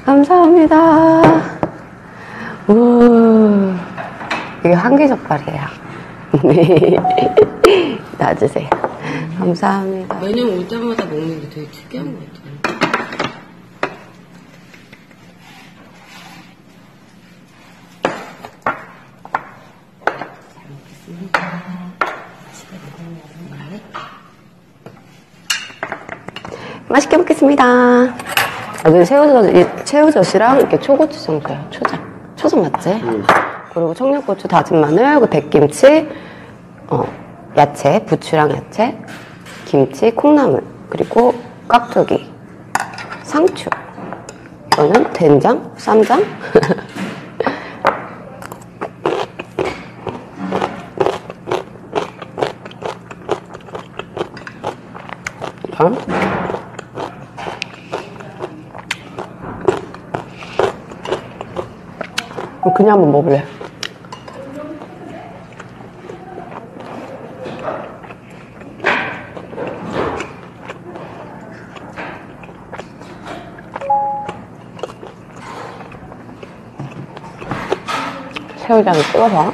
감사합니다. 우, 이게 한기젓갈이에요. 네. 놔주세요. 감사합니다. 매년 올 때마다 먹는 게 되게 특이한 것 같아요. 맛있게 먹겠습니다. 여기 새우젓이랑 이렇게 초고추장 줘요. 초장 맞지? 그리고 청양고추, 다진 마늘, 그리고 백김치, 야채, 부추랑 야채, 김치, 콩나물, 그리고 깍두기, 상추. 이거는 된장, 쌈장. 그냥 한번 먹을래. 새우장을 찍어서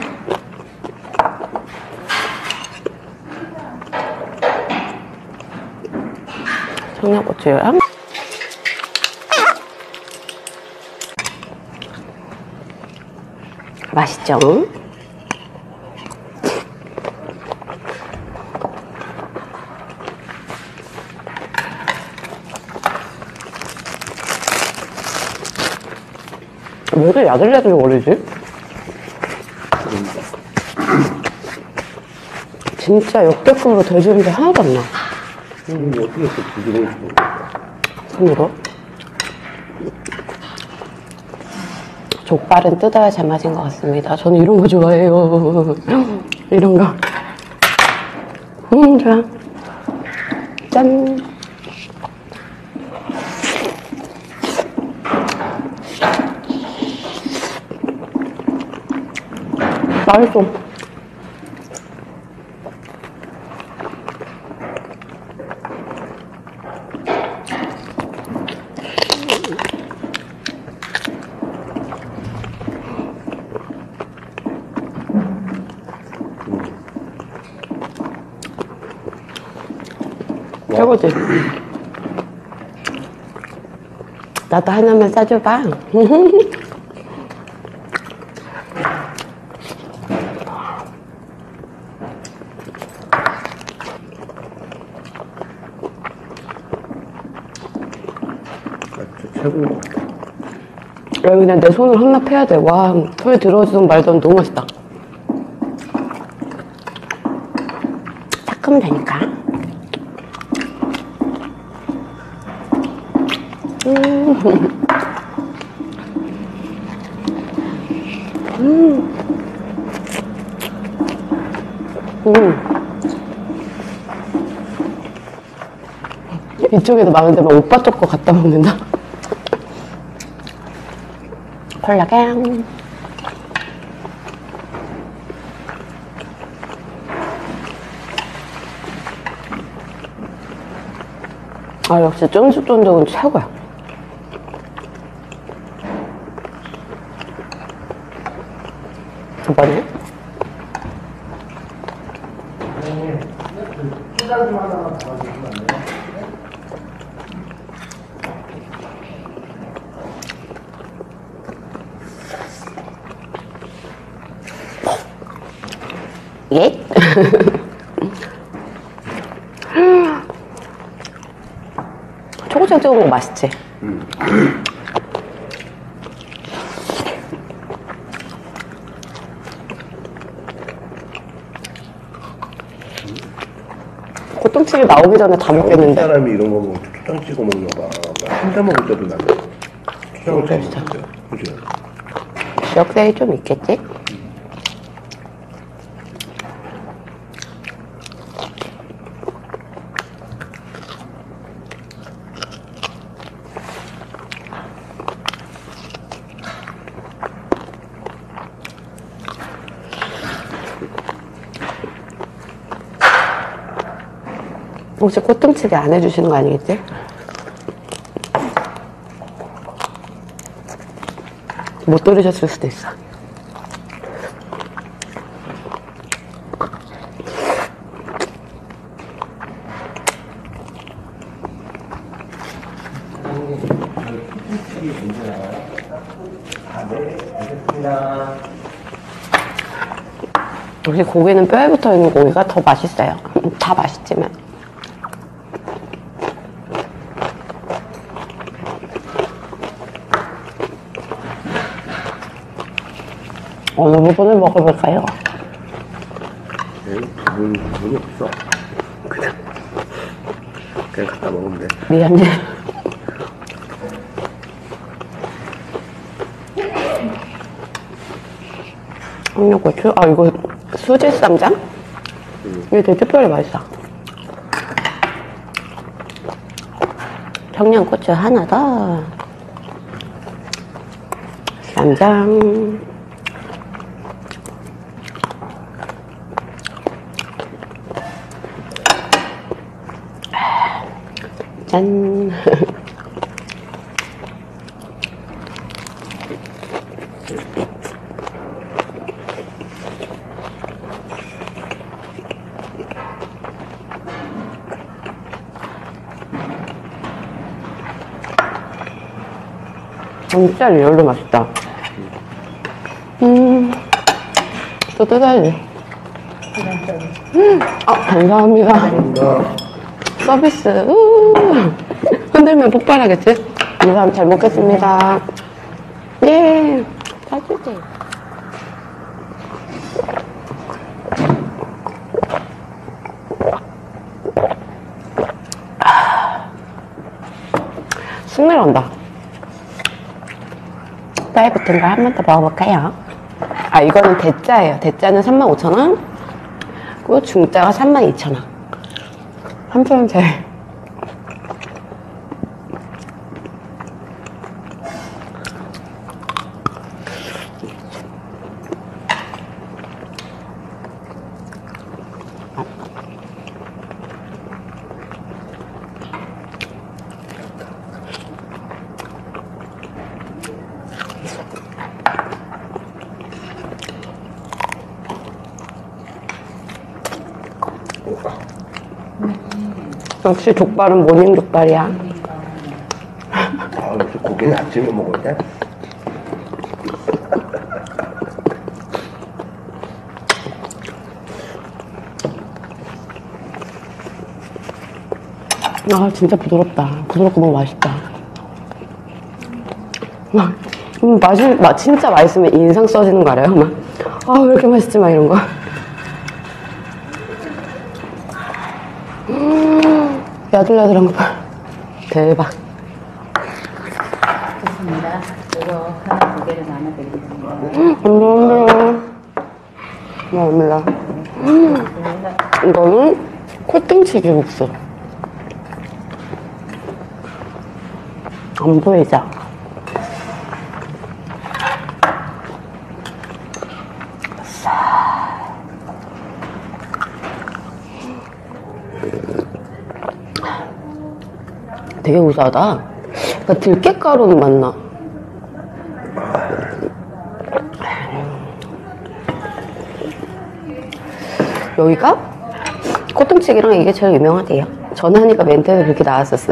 청양고추랑 맛있죠? 왜 이렇게 야들야들 거리지? 진짜 역대급으로 돼지는 게 하나도 안 나. 어떻게 이렇게 부드러울 수가 있어? 손으로? 족발은 뜯어야 제맛인 것 같습니다. 저는 이런 거 좋아해요. 이런 거. 좋아. 짠. 맛있어. 최고지? 나도 하나만 싸줘봐. 최고. 야, 그냥 내 손을 혼납해야 돼. 와, 손에 들어오든 말든 너무 맛있다. 닦으면 되니까. 이쪽에도 많은데 막 오빠 쪽 거 갖다 먹는다. 콜라겐. 아, 역시 쫀득쫀득은 최고야. 이번에 예? 초고추장 찍어 먹으면 맛있지? 고통치기 나오기 전에 다 먹겠는데. 사람이 이런 거 먹으면 초장 찍어 먹나 봐. 혼자 먹을 때도 나는 초장을 찍어 먹는데. 그지? 역사에 좀 있겠지? 혹시 꽃등치기 안 해주시는 거 아니겠지? 못 들으셨을 수도 있어. 역시 고기는 뼈에 붙어있는 고기가 더 맛있어요. 다 맛있지만. 어느 부분을 먹어볼까요? 부분이 없어. 그냥 갖다 먹으면 돼. 미안해. 청양고추? 아, 이거 수제 쌈장? 이게 되게 특별히 맛있어. 청양고추 하나 더. 쌈장. 짠. 진짜 리얼로 맛있다. 또 뜯어야지. 아, 감사합니다. 서비스. 흔들면 폭발하겠지? 감사합니다. 잘 먹겠습니다. 예. 사주지. 쑥내려온다. 뼈에 붙은 걸 한 번 더 먹어볼까요? 아, 이거는 대짜예요. 대짜는 35,000원. 그리고 중짜가 32,000원. 한편 제일. 역시 족발은 모닝 족발이야. 아, 역시 고기는 아침에 먹어야 돼? 아, 진짜 부드럽다. 부드럽고 너무 맛있다. 막, 진짜 맛있으면 인상 써지는 거 알아요? 막, 아, 왜 이렇게 맛있지? 막 이런 거. 야들야들한 거 봐. 대박. 좋습니다. 이거 하나 두 개를 나눠드리겠습니다. 감사합니다. 이거는 콧등치기 국수. 안 보이죠? 되게 우수하다. 그러니까 들깨가루는 맞나? 여기가 콧등치기랑 이게 제일 유명하대요. 전화하니까 멘트가 그렇게 나왔었어.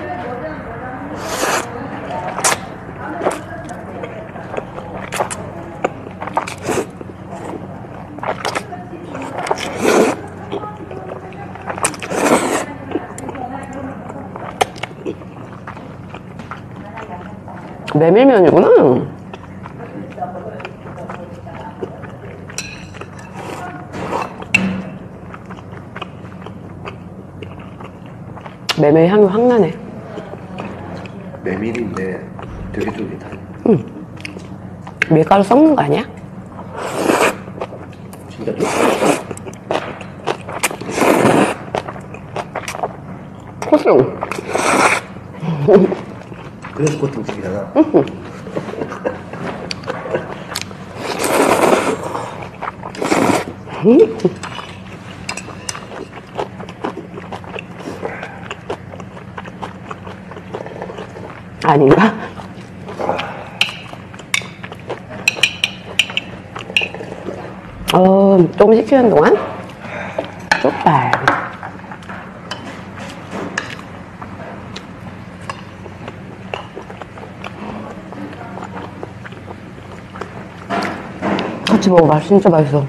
메밀면이구나. 메밀 향이 확 나네. 메밀인데 되게 쫄깃하. 밀가루 섞는 거 아니야? 진짜 쫄깃. 코스용. 그래서 고통증이잖아. 아닌가? 좀 식히는 동안 족발. 같이 먹어봐. 진짜 맛있어.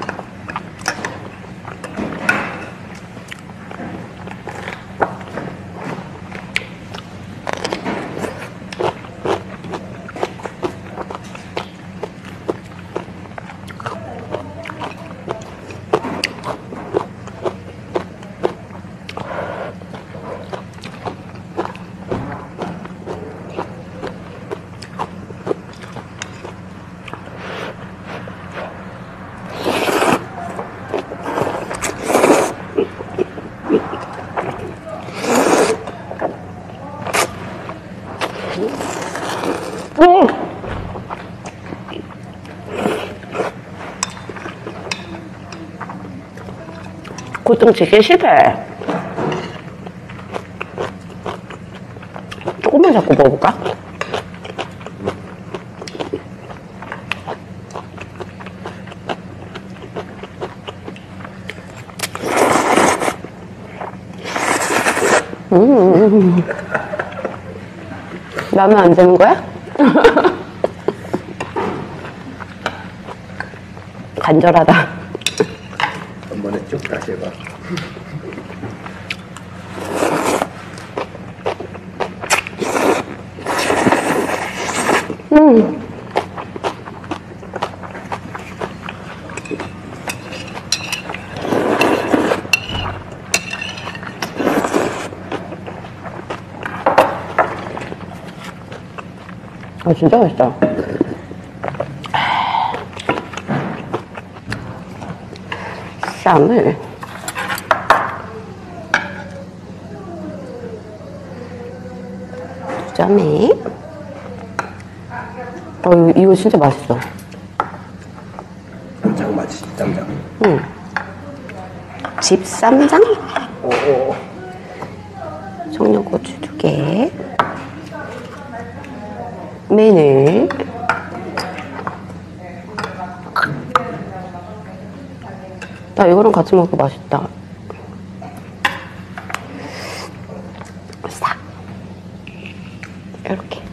고등치킨 실패. 조금만 잡고 먹어볼까? 라면 안 되는 거야? 간절하다. 한 번에 쭉 다시 해봐. 아, 진짜 맛있다. 쌈을 두 점에 이거 진짜 맛있어. 쌈장 맛이 쌈장. 응. 집쌈장? 오오. 청양고추 2개, 마늘, 나 이거랑 같이 먹으면 맛있다. 싹 이렇게.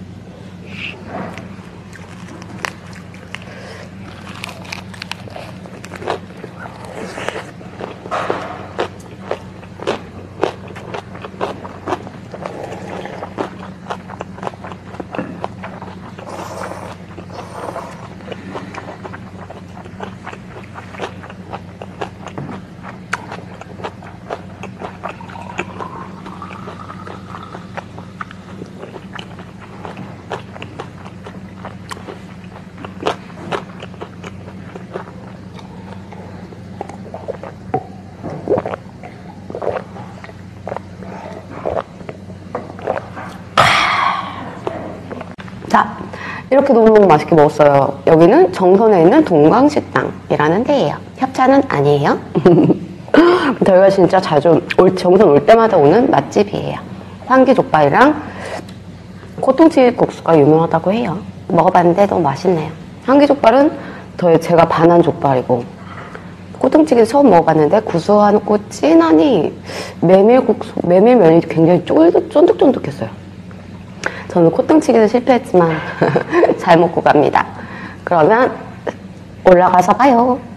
자, 이렇게 너무 맛있게 먹었어요. 여기는 정선에 있는 동강식당이라는 데예요. 협찬은 아니에요. 저희가 진짜 자주 정선 올 때마다 오는 맛집이에요. 황기족발이랑 코통치즈 국수가 유명하다고 해요. 먹어봤는데 너무 맛있네요. 황기족발은 제가 반한 족발이고, 코통치즈 처음 먹어봤는데 구수하고 진하니 메밀면이 굉장히 쫀득쫀득했어요. 저는 코통치기는 실패했지만 잘 먹고 갑니다. 그러면 올라가서 봐요.